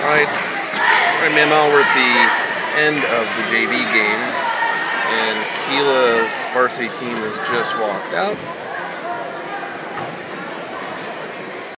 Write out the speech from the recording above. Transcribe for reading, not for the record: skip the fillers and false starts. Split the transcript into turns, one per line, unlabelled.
Alright, Mama, we're at the end of the JV game, and Kila's varsity team has just walked out.